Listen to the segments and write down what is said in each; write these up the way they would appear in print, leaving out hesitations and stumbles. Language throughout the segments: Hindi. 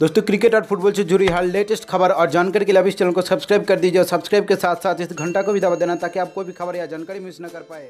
दोस्तों क्रिकेट और फुटबॉल से जुड़ी हर लेटेस्ट खबर और जानकारी के लिए अभी इस चैनल को सब्सक्राइब कर दीजिए और सब्सक्राइब के साथ साथ इस घंटा को भी दबा देना ताकि आप कोई भी खबर या जानकारी मिस न कर पाए।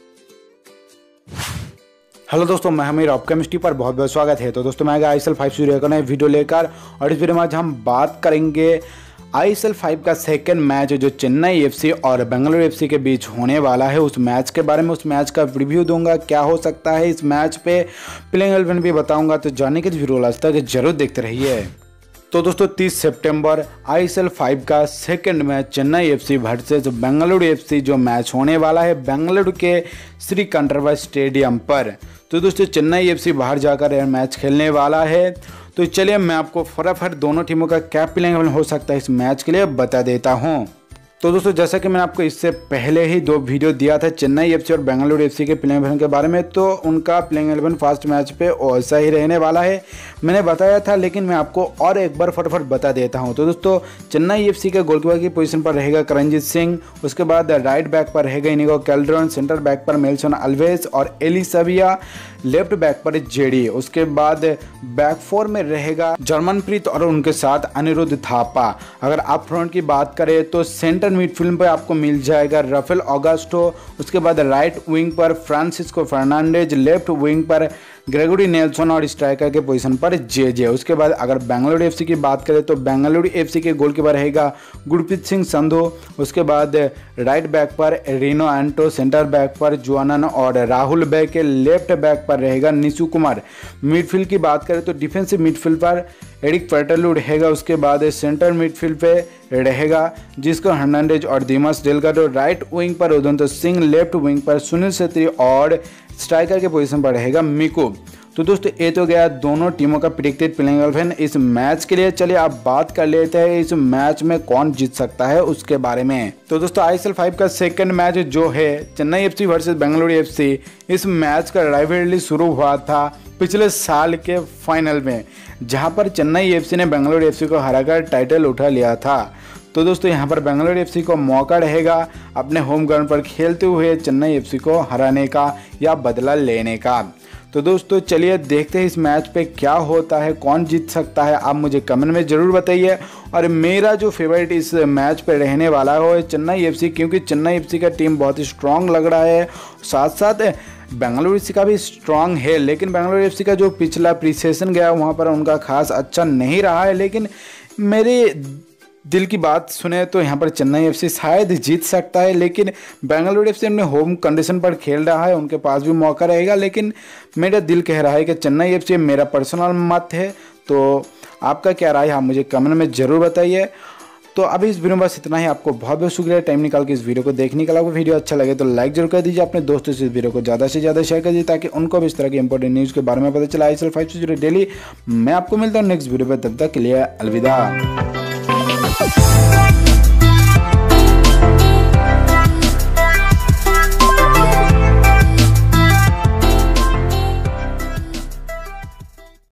हेलो दोस्तों, मैं हमीर आपका मिस्टी पर बहुत बहुत स्वागत है। तो दोस्तों मैं ISL 5 शुरू का नया वीडियो लेकर और इस वीडियो में आज हम बात करेंगे ISL 5 का सेकंड मैच जो चेन्नई FC और बेंगलुरु FC के बीच होने वाला है उस मैच के बारे में। उस मैच का रिव्यू दूंगा, क्या हो सकता है इस मैच पे, प्लेइंग 11 भी बताऊंगा। तो जानने के लिए वीडियो लास्ट तक जरूर देखते रहिए। तो दोस्तों 30 सितंबर ISL 5 का second match Chennai FC versus Bengaluru FC जो मैच होने वाला है बेंगलुरु के श्री कंठरवा स्टेडियम पर। तो दोस्तों चेन्नई FC बाहर जाकर यह मैच खेलने वाला है। तो चलिए मैं आपको फटाफट दोनों टीमों का क्या प्लेइंग 11 हो सकता है इस मैच के लिए बता देता हूं। तो दोस्तों जैसा कि मैंने आपको इससे पहले ही 2 वीडियो दिया था चेन्नई FC और बेंगलुरु FC के प्लेइंग 11 के बारे में, तो उनका प्लेइंग 11 फर्स्ट मैच पे वैसा ही रहने वाला है मैंने बताया था, लेकिन मैं आपको और एक बार फटाफट बता देता हूं। तो दोस्तों चेन्नई FC के गोलकीपर की पोजीशन पर रहेगा करणजीत सिंह, उसके बाद राइट बैक पर रहेगा इनिगो कैल्ड्रॉन, सेंटर बैक पर मेल्सन अल्वेज और एलिसविया, लेफ्ट बैक पर जेडी, उसके बाद बैक 4 में रहेगा जर्मनप्रीत और उनके साथ अनिरुद्ध थापा। अगर आप फ्रंट की बात करें तो सेंटर मिडफील्ड पर आपको मिल जाएगा राफेल ऑगस्टो, उसके बाद राइट विंग पर फ्रांसिस्को फर्नांडेज, लेफ्ट विंग पर ग्रेगोरी नेल्सन और स्ट्राइकर के पोजीशन पर जे। उसके बाद अगर बेंगलुरु FC की बात करें तो बेंगलुरु FC के गोलकीपर रहेगा गुरप्रीत सिंह संधू, उसके बाद राइट बैक पर रीनो एंटो, सेंटर बैक पर जुआनन और राहुल बैके, लेफ्ट बैक पर रहेगा निशु कुमार। मिडफील्ड की बात करें तो डिफेंसिव मिडफील्ड पर एरिक पेटरलू रहेगा, उसके बाद सेंटर मिडफील्ड पे रहेगा जिसको हर्नांडेज और दिमास डेल्गाडो, राइट विंग पर उदंत सिंह, लेफ्ट विंग पर सुनील छेत्री और स्ट्राइकर के पोजीशन पर रहेगा मिकू। तो दोस्तों ये तो गया दोनों टीमों का प्रेडिक्टेड प्लेइंग 11 इस मैच के लिए। चलिए आप बात कर लेते हैं इस मैच में कौन जीत सकता है उसके बारे में। तो दोस्तों ISL 5 का सेकंड मैच जो है Chennai FC versus Bengaluru FC, इस मैच का राइवलरी शुरू हुआ था पिछले साल के फाइनल में, जहां पर चेन्नई FC ने बेंगलुरु FC को हराकर टाइटल उठा लिया था। तो दोस्तों यहाँ पर बेंगलुरु FC को मौका रहेगा अपने होम ग्राउंड पर खेलते हुए चेन्नई FC को हराने का या बदला लेने का। तो दोस्तों चलिए देखते हैं इस मैच पे क्या होता है, कौन जीत सकता है, आप मुझे कमेंट में ज़रूर बताइए। और मेरा जो फेवरेट इस मैच पे रहने वाला है वो है चेन्नई FC, क्योंकि चेन्नई FC का टीम बहुत ही स्ट्रॉन्ग लग रहा है, साथ साथ बेंगलुरु FC का भी स्ट्रॉन्ग है। लेकिन बेंगलुरु FC का जो पिछला प्री सीजन गया वहाँ पर उनका खास अच्छा नहीं रहा है, लेकिन मेरे दिल की बात सुने तो यहाँ पर चेन्नई FC शायद जीत सकता है। लेकिन बेंगलुरु FC अपने होम कंडीशन पर खेल रहा है, उनके पास भी मौका रहेगा, लेकिन मेरा दिल कह रहा है कि चेन्नई FC मेरा पर्सनल मत है। तो आपका क्या राय है आप मुझे कमेंट में ज़रूर बताइए। तो अभी इस वीडियो में बस इतना ही। आपको बहुत बहुत शुक्रिया टाइम निकाल के इस वीडियो को देखने के लिए। आपको वीडियो अच्छा लगे तो लाइक जरूर कर दीजिए, अपने दोस्तों से इस वीडियो को ज़्यादा से ज़्यादा शेयर कर दीजिए ताकि उनको भी इस तरह की इंपॉर्टेंट न्यूज़ के बारे में पता चला। ISL 5 से जुड़े डेली मैं आपको मिलता हूँ नेक्स्ट वीडियो पर, तब तक के लिए अलविदा।